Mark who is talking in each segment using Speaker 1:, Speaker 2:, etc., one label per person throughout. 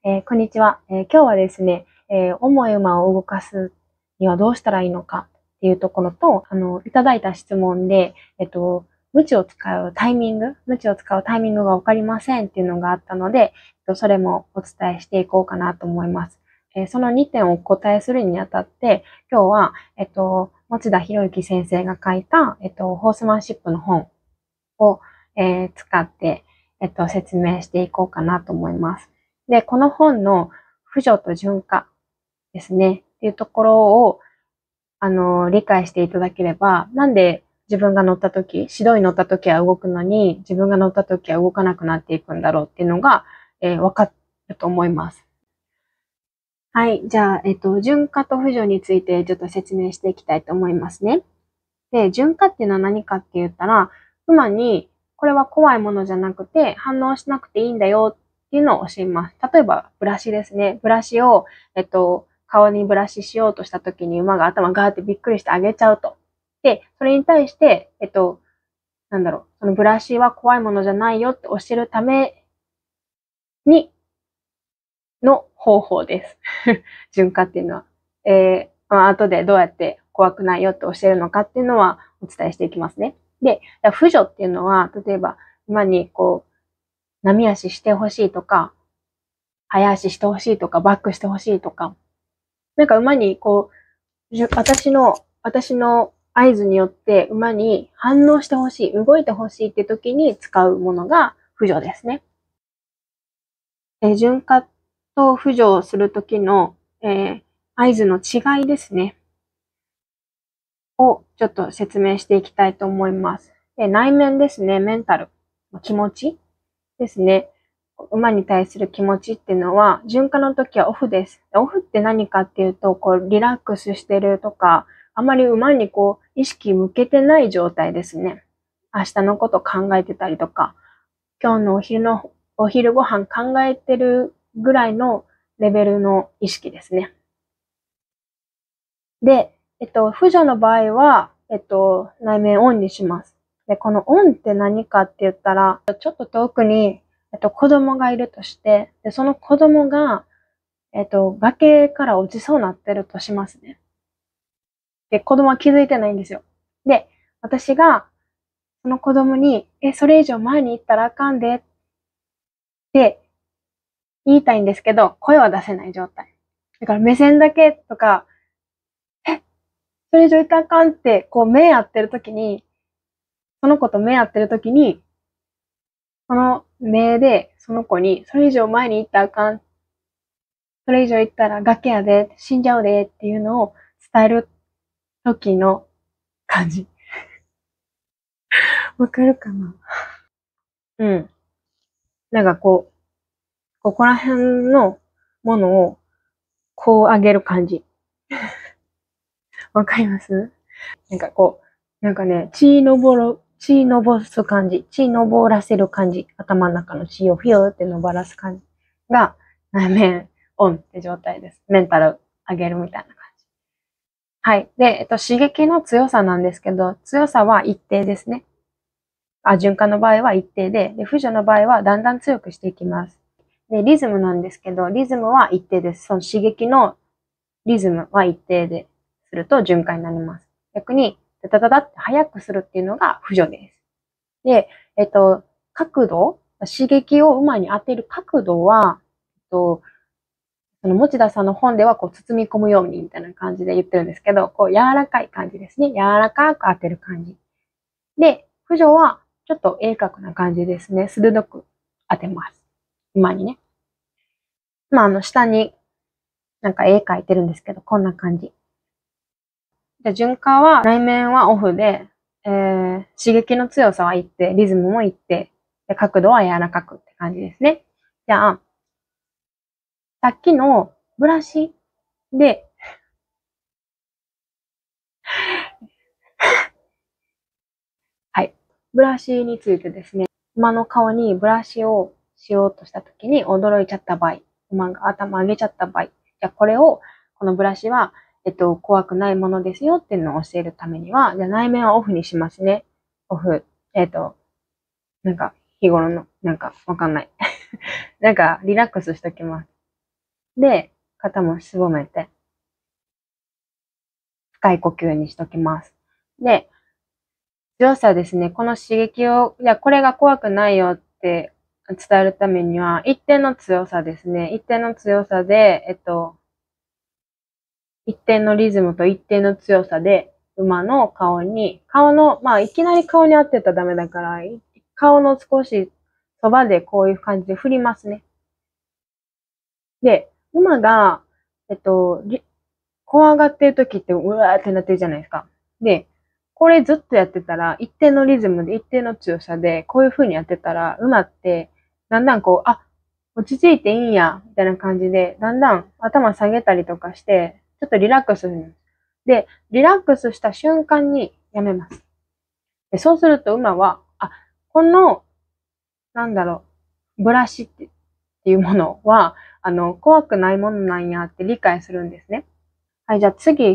Speaker 1: こんにちは。今日はですね、重い馬を動かすにはどうしたらいいのかっていうところと、いただいた質問で、鞭を使うタイミング、鞭を使うタイミングがわかりませんっていうのがあったので、それもお伝えしていこうかなと思います。その2点をお答えするにあたって、今日は、持田博之先生が書いた、ホースマンシップの本を、使って、説明していこうかなと思います。で、この本の扶助と順化ですね、っていうところを、理解していただければ、なんで自分が乗った時、指導に乗った時は動くのに、自分が乗った時は動かなくなっていくんだろうっていうのが、分かると思います。はい。じゃあ、順化と扶助についてちょっと説明していきたいと思いますね。で、順化っていうのは何かって言ったら、馬にこれは怖いものじゃなくて反応しなくていいんだよっていうのを教えます。例えば、ブラシですね。ブラシを、顔にブラシしようとした時に馬が頭ガーってびっくりしてあげちゃうと。で、それに対して、そのブラシは怖いものじゃないよって教えるためにの方法です。順化っていうのは。後でどうやって怖くないよって教えるのかっていうのはお伝えしていきますね。で、扶助っていうのは、例えば、馬にこう、波足してほしいとか、早足してほしいとか、バックしてほしいとか、なんか馬にこう、私の合図によって馬に反応してほしい、動いてほしいって時に使うものが扶助ですね。順化と扶助をする時の、合図の違いですね。をちょっと説明していきたいと思います。内面ですね、メンタル、気持ちですね。馬に対する気持ちっていうのは、順化の時はオフです。オフって何かっていうと、こう、リラックスしてるとか、あまり馬にこう、意識向けてない状態ですね。明日のこと考えてたりとか、今日のお昼ご飯考えてるぐらいのレベルの意識ですね。で、扶助の場合は、内面オンにします。で、このオンって何かって言ったら、ちょっと遠くに、子供がいるとして、で、その子供が、崖から落ちそうになってるとしますね。で、子供は気づいてないんですよ。で、私が、その子供に、それ以上前に行ったらあかんでって言いたいんですけど、声は出せない状態。だから目線だけとか、それ以上行ったらあかんって、こう目合ってる時に、その子と目合ってる時に、その目でその子に、それ以上前に行ったらあかん。それ以上行ったら崖やで、死んじゃうでっていうのを伝える時の感じ。わかるかな？うん。なんかこう、ここら辺のものをこう上げる感じ。わかります？なんかこう、なんかね、血のぼす感じ。血のぼらせる感じ。頭の中の血をフィューってのばらす感じが、内面オンって状態です。メンタル上げるみたいな感じ。はい。で、刺激の強さなんですけど、強さは一定ですね。循環の場合は一定で、扶助の場合はだんだん強くしていきます。で、リズムなんですけど、リズムは一定です。その刺激のリズムは一定ですると循環になります。逆に、ダダダダって速くするっていうのが扶助です。で、角度、刺激を馬に当てる角度は、その持田さんの本ではこう包み込むようにみたいな感じで言ってるんですけど、こう柔らかい感じですね。柔らかく当てる感じ。で、扶助はちょっと鋭角な感じですね。鋭く当てます。馬にね。下になんか絵描いてるんですけど、こんな感じ。じゃあ、順化は内面はオフで、刺激の強さは一定、リズムも一定、で角度は柔らかくって感じですね。じゃあ、さっきのブラシで、はい。ブラシについてですね、馬の顔にブラシをしようとしたときに驚いちゃった場合、馬が頭上げちゃった場合、じゃあこれを、このブラシは、怖くないものですよっていうのを教えるためには、じゃあ内面はオフにしますね。オフ。なんか、日頃の、なんか、わかんない。なんか、リラックスしときます。 で、肩もすぼめて、深い呼吸にしときます。で、強さですね。この刺激を、いや、これが怖くないよって伝えるためには、一定の強さですね。一定の強さで、一定のリズムと一定の強さで、馬の顔の、まあ、いきなり顔に当てたらダメだから、顔の少しそばでこういう感じで振りますね。で、馬が、怖がってる時って、うわーってなってるじゃないですか。で、これずっとやってたら、一定のリズムで一定の強さで、こういう風にやってたら、馬って、だんだんこう、あ、落ち着いていいんや、みたいな感じで、だんだん頭下げたりとかして、ちょっとリラックスするんです。で、リラックスした瞬間にやめます。で、そうすると馬は、あ、この、なんだろブラシっていうものは、怖くないものなんやって理解するんですね。はい、じゃあ次、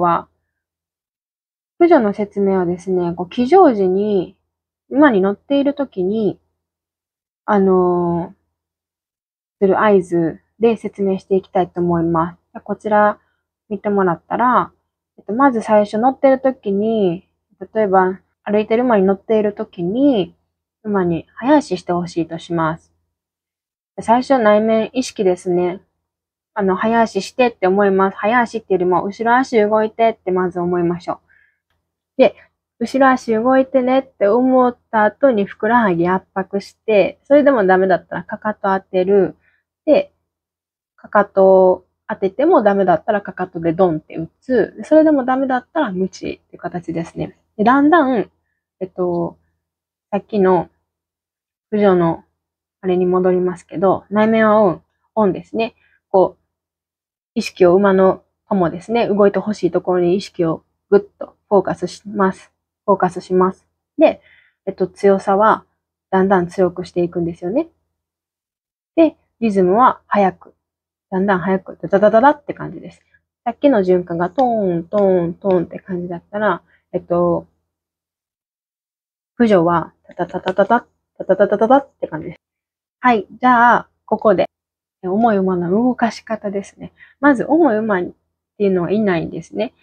Speaker 1: 駆除の説明はですね、こう騎乗時に、馬に乗っているときに、あのする合図で説明していきたいと思います。こちら見てもらったら、まず最初乗ってるときに、例えば歩いてる馬に乗っているときに、馬に早足してほしいとします。最初内面意識ですね。早足してって思います。早足っていうよりも、後ろ足動いてってまず思いましょう。で、後ろ足動いてねって思った後にふくらはぎ圧迫して、それでもダメだったらかかと当てる。で、かかと当ててもダメだったらかかとでドンって打つ。それでもダメだったらムチっていう形ですね。で、だんだん、さっきの駆除のあれに戻りますけど、内面はオンですね。こう、意識を馬の友ですね。動いてほしいところに意識をぐっとフォーカスします。フォーカスします。で、強さはだんだん強くしていくんですよね。で、リズムは速く。だんだん速く、ダダダダダって感じです。さっきの循環がトーン、トーン、トーンって感じだったら、駆除はタタタタタタ、タタタタタタって感じです。はい。じゃあ、ここで、重い馬の動かし方ですね。まず、重い馬っていうのはいないんですね。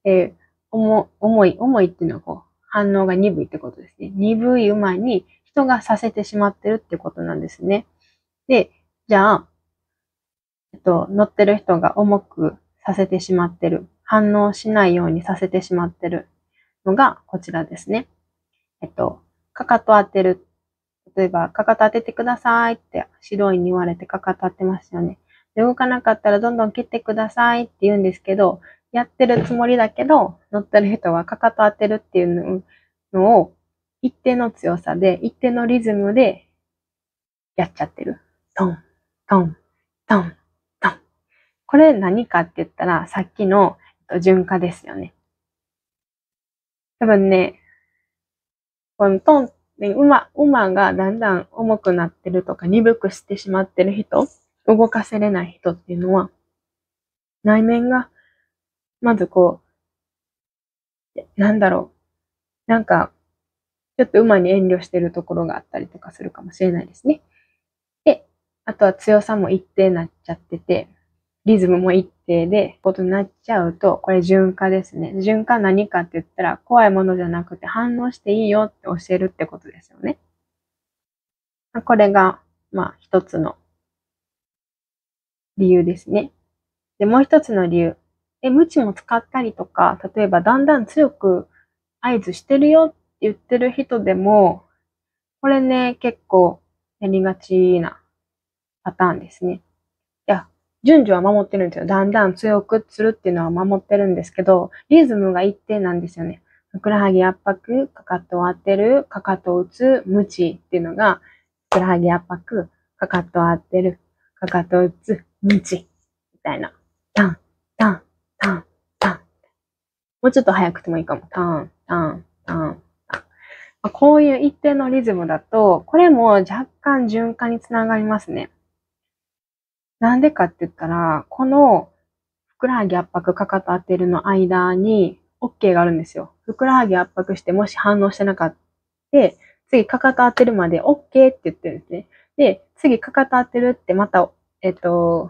Speaker 1: 重いっていうのはこう、反応が鈍いってことですね。鈍い馬に人がさせてしまってるってことなんですね。で、じゃあ、乗ってる人が重くさせてしまってる。反応しないようにさせてしまってるのがこちらですね。かかと当てる。例えば、かかと当ててくださいって指導員に言われてかかと当てますよね。で動かなかったらどんどん切ってくださいって言うんですけど、やってるつもりだけど、乗ってる人はかかと当てるっていうのを一定の強さで、一定のリズムでやっちゃってる。トン、トン、トン、トン。これ何かって言ったら、さっきの順化ですよね。多分ね、このトンって馬がだんだん重くなってるとか鈍くしてしまってる人、動かせれない人っていうのは、内面が、まずこう、なんだろなんか、ちょっと馬に遠慮してるところがあったりとかするかもしれないですね。で、あとは強さも一定になっちゃってて、リズムも一定で、ことになっちゃうと、これ順化ですね。順化何かって言ったら、怖いものじゃなくて反応していいよって教えるってことですよね。これが、まあ、一つの理由ですね。で、もう一つの理由。無知も使ったりとか、例えばだんだん強く合図してるよって言ってる人でも、これね、結構やりがちなパターンですね。いや、順序は守ってるんですよ。だんだん強くするっていうのは守ってるんですけど、リズムが一定なんですよね。ふくらはぎ圧迫、かかとを当てる、かかとを打つ、無知っていうのが、ふくらはぎ圧迫、かかとを当てる、かかとを打つ、無知みたいな。タン、タン、タン、タン。もうちょっと早くてもいいかも。タン、タン、タン、タン。こういう一定のリズムだと、これも若干循環につながりますね。なんでかって言ったら、このふくらはぎ圧迫、かかと当てるの間に OK があるんですよ。ふくらはぎ圧迫してもし反応してなかった、次かかと当てるまで OK って言ってるんですね。で、次かかと当てるってまた、助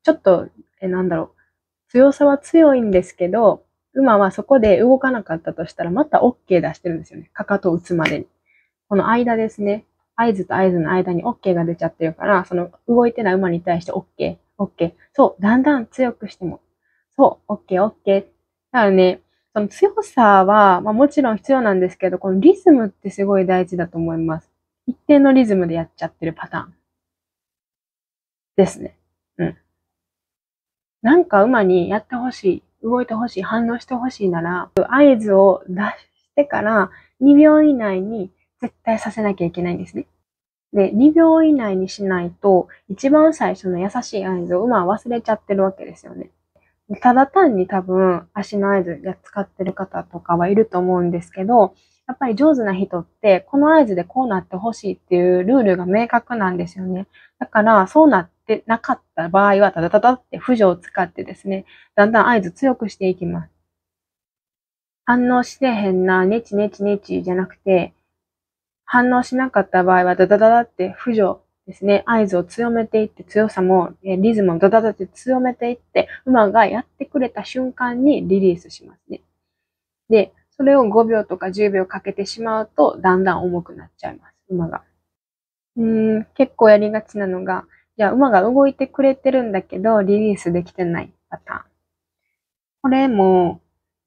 Speaker 1: ちょっと、強さは強いんですけど、馬はそこで動かなかったとしたら、また OK 出してるんですよね。かかとを打つまでに。この間ですね。合図と合図の間に OK が出ちゃってるから、その動いてない馬に対して OK、OK。そう、だんだん強くしても。そう、OK、OK。だからね、その強さは、もちろん必要なんですけど、このリズムってすごい大事だと思います。一定のリズムでやっちゃってるパターンですね。うん。なんか馬にやってほしい、動いてほしい、反応してほしいなら、合図を出してから2秒以内に絶対させなきゃいけないんですね。で、2秒以内にしないと、一番最初の優しい合図を馬は忘れちゃってるわけですよね。ただ単に多分足の合図で使ってる方とかはいると思うんですけど、やっぱり上手な人って、この合図でこうなってほしいっていうルールが明確なんですよね。だから、そうなってなかった場合は、ただただって扶助を使ってですね、だんだん合図強くしていきます。反応してへんな、ネチネチネチじゃなくて、反応しなかった場合は、ダダダダって扶助ですね、合図を強めていって、強さも、リズムをダダダって強めていって、馬がやってくれた瞬間にリリースしますね。で、それを5秒とか10秒かけてしまうと、だんだん重くなっちゃいます、馬が。結構やりがちなのが、じゃあ馬が動いてくれてるんだけど、リリースできてないパターン。これも、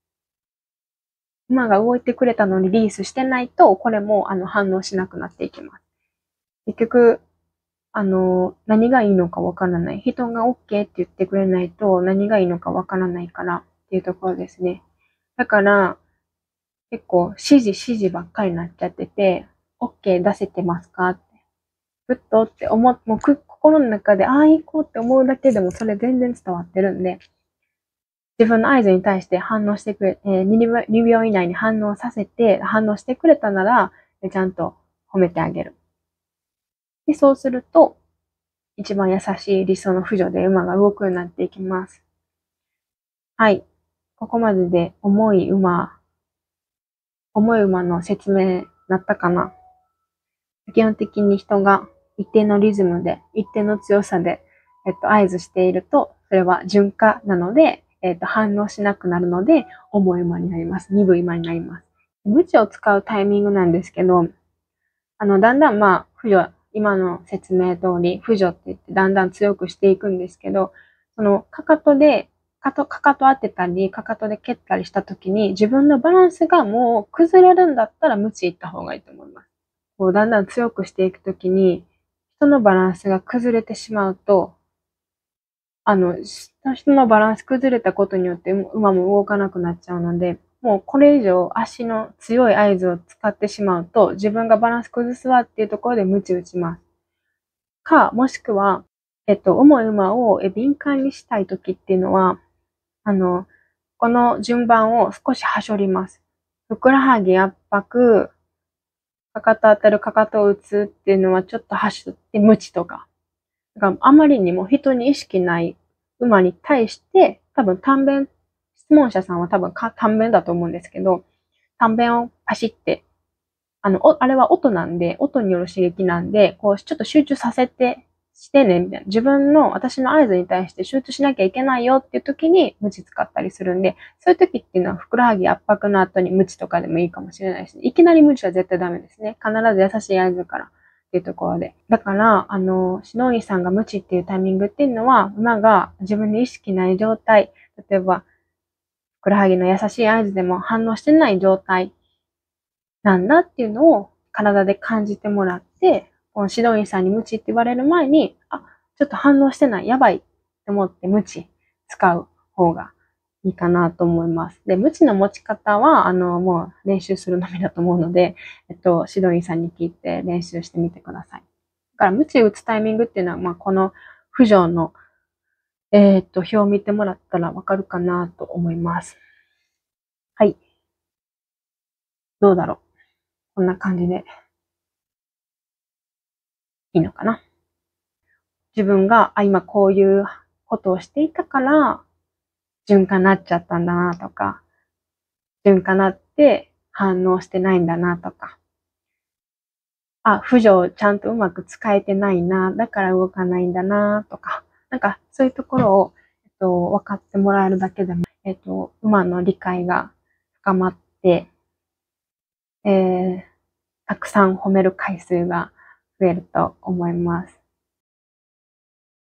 Speaker 1: 馬が動いてくれたのにリリースしてないと、これも反応しなくなっていきます。結局、何がいいのかわからない。人が OK って言ってくれないと何がいいのかわからないからっていうところですね。だから、結構指示ばっかりになっちゃってて、OK 出せてますかって。ふっとってもう心の中で、ああ、行こうって思うだけでもそれ全然伝わってるんで、自分の合図に対して反応してくれ、2秒以内に反応させて、反応してくれたなら、ちゃんと褒めてあげる。で、そうすると、一番優しい理想の扶助で馬が動くようになっていきます。はい。ここまでで重い馬の説明なったかな。基本的に人が一定のリズムで、一定の強さで、合図していると、それは順化なので、反応しなくなるので、重い馬になります。鈍い馬になります。鞭を使うタイミングなんですけど、だんだん扶助、今の説明通り、扶助って言ってだんだん強くしていくんですけど、その、かかと当てたり、かかとで蹴ったりした時に、自分のバランスがもう崩れるんだったら、鞭行った方がいいと思います。こう、だんだん強くしていくときに、人のバランスが崩れてしまうと、人のバランス崩れたことによって馬も動かなくなっちゃうので、もうこれ以上足の強い合図を使ってしまうと、自分がバランス崩すわっていうところで鞭打ちます。もしくは、重い馬を敏感にしたいときっていうのは、この順番を少しはしょります。ふくらはぎ圧迫、かかと当たる、かかとを打つっていうのはちょっとはしょって、ムチとか。だからあまりにも人に意識ない馬に対して、多分質問者さんは多分短弁だと思うんですけど、短弁をパシって、あれは音なんで、音による刺激なんで、こう、ちょっと集中させて、してね、みたいな。私の合図に対して集中しなきゃいけないよっていう時に、ムチ使ったりするんで、そういう時っていうのは、ふくらはぎ圧迫の後にムチとかでもいいかもしれないし、いきなりムチは絶対ダメですね。必ず優しい合図からっていうところで。だから、指導員さんがムチっていうタイミングっていうのは、馬が自分に意識ない状態、例えば、ふくらはぎの優しい合図でも反応してない状態なんだっていうのを体で感じてもらって、この指導員さんに無知って言われる前に、ちょっと反応してない、やばいって思って無知使う方がいいかなと思います。で、無知の持ち方は、もう練習するのみだと思うので、指導員さんに聞いて練習してみてください。だから、無知打つタイミングっていうのは、この浮上の、表を見てもらったらわかるかなと思います。はい。どうだろう。こんな感じでいいのかな。自分が、今こういうことをしていたから、順化なっちゃったんだなとか、順化なって反応してないんだなとか、扶助をちゃんとうまく使えてないな、だから動かないんだなとか、 なんかそういうところを、分かってもらえるだけでも、馬の理解が深まって、たくさん褒める回数が増えると思います。